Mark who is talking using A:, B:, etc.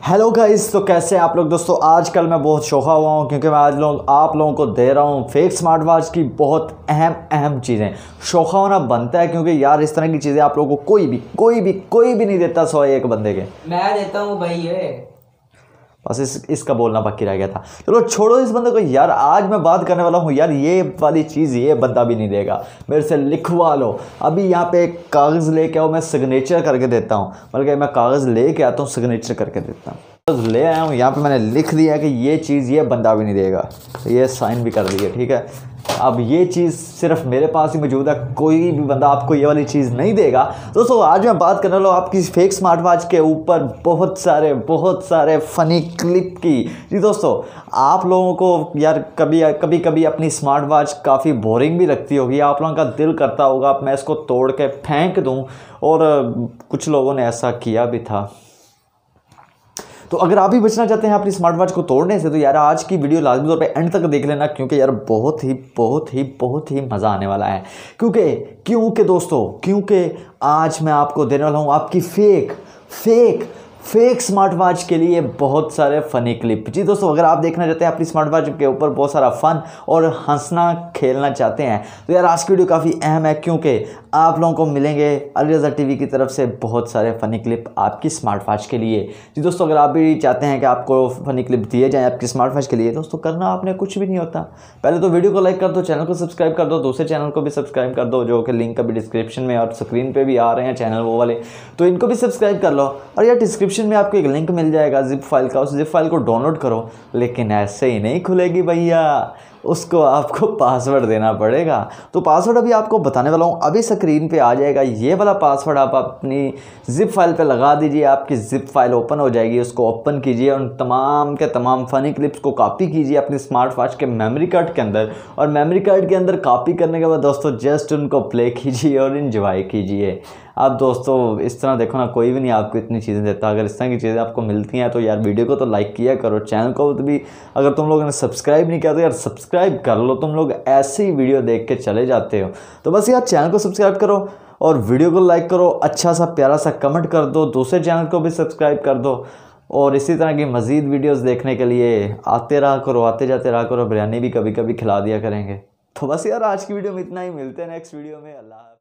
A: Hello guys, तो कैसे हैं आप लोग दोस्तों। आजकल मैं बहुत शौका हुआ हूँ क्योंकि मैं आज आप लोगों को दे रहा हूँ फेक स्मार्ट वॉच की बहुत अहम चीज़ें। शौका होना बनता है क्योंकि यार इस तरह की चीज़ें आप लोगों को कोई भी नहीं देता सवाए एक बंदे के।
B: मैं देता हूँ भाई ये।
A: बस इसका बोलना बाकी रह गया था। चलो छोड़ो इस बंदे को यार। आज मैं बात करने वाला हूँ यार ये वाली चीज़ ये बंदा भी नहीं देगा। मेरे से लिखवा लो। अभी यहाँ पे एक कागज़ लेके आओ, मैं सिग्नेचर करके देता हूँ। बल्कि मैं कागज़ लेके आता हूँ, सिग्नेचर करके देता हूँ। कागज़ ले आया हूँ, यहाँ पे मैंने लिख दिया है कि ये चीज़ ये बंदा भी नहीं देगा। ये साइन भी कर दिए, ठीक है। अब ये चीज़ सिर्फ मेरे पास ही मौजूद है, कोई भी बंदा आपको ये वाली चीज़ नहीं देगा। दोस्तों आज मैं बात करने वाला हूँ आपकी फेक स्मार्ट वॉच के ऊपर बहुत सारे फ़नी क्लिप की। जी दोस्तों, आप लोगों को यार कभी अपनी स्मार्ट वॉच काफ़ी बोरिंग भी लगती होगी। आप लोगों का दिल करता होगा मैं इसको तोड़ के फेंक दूँ, और कुछ लोगों ने ऐसा किया भी था। तो अगर आप भी बचना चाहते हैं अपनी स्मार्ट वॉच को तोड़ने से, तो यार आज की वीडियो लाजमी तौर पे एंड तक देख लेना, क्योंकि यार बहुत ही मज़ा आने वाला है। क्योंकि दोस्तों आज मैं आपको देने वाला हूँ आपकी फेक स्मार्ट वॉच के लिए बहुत सारे फ़नी क्लिप। जी दोस्तों, अगर आप देखना चाहते हैं अपनी स्मार्ट वॉच के ऊपर बहुत सारा फ़न और हंसना खेलना चाहते हैं, तो यार आज की वीडियो काफ़ी अहम है, क्योंकि आप लोगों को मिलेंगे अली रज़ा टीवी की तरफ से बहुत सारे फ़नी क्लिप आपकी स्मार्ट वॉच के लिए। जी दोस्तों, अगर आप भी चाहते हैं कि आपको फ़नी क्लिप दिए जाएँ आपकी स्मार्ट वॉच के लिए, दोस्तों करना आपने कुछ भी नहीं होता। पहले तो वीडियो को लाइक कर दो, चैनल को सब्सक्राइब कर दो, दूसरे चैनल को भी सब्सक्राइब कर दो, जो कि लिंक अभी डिस्क्रिप्शन में और स्क्रीन पर भी आ रहे हैं चैनल वो वाले, तो इनको भी सब्सक्राइब कर लो। और यार डिस्क्रिप्शन में आपको एक लिंक मिल जाएगा जिप फाइल का, उस जिप फाइल को डाउनलोड करो। लेकिन ऐसे ही नहीं खुलेगी भैया, उसको आपको पासवर्ड देना पड़ेगा। तो पासवर्ड अभी आपको बताने वाला हूँ, अभी स्क्रीन पे आ जाएगा। ये वाला पासवर्ड आप अपनी जिप फाइल पे लगा दीजिए, आपकी जिप फाइल ओपन हो जाएगी। उसको ओपन कीजिए और तमाम के तमाम फ़नी क्लिप्स को कॉपी कीजिए अपनी स्मार्ट वॉच के मेमोरी कार्ड के अंदर। और मेमोरी कार्ड के अंदर कॉपी करने के बाद दोस्तों जस्ट उनको प्ले कीजिए और इन्जॉय कीजिए। अब दोस्तों इस तरह देखो ना, कोई भी नहीं आपको इतनी चीज़ें देता। अगर इस तरह की चीज़ें आपको मिलती हैं तो यार वीडियो को तो लाइक किया करो, चैनल को तो भी अगर तुम लोगों ने सब्सक्राइब नहीं किया तो यार सब्सक्राइब कर लो। तुम लोग ऐसे ही वीडियो देख के चले जाते हो, तो बस यार चैनल को सब्सक्राइब करो और वीडियो को लाइक करो, अच्छा सा प्यारा सा कमेंट कर दो, दूसरे चैनल को भी सब्सक्राइब कर दो। और इसी तरह की मज़ीद वीडियोज़ देखने के लिए आते जाते रहा करो। बिरयानी भी कभी कभी खिला दिया करेंगे। तो बस यार आज की वीडियो में इतना ही, मिलते हैं नेक्स्ट वीडियो में। अल्लाह।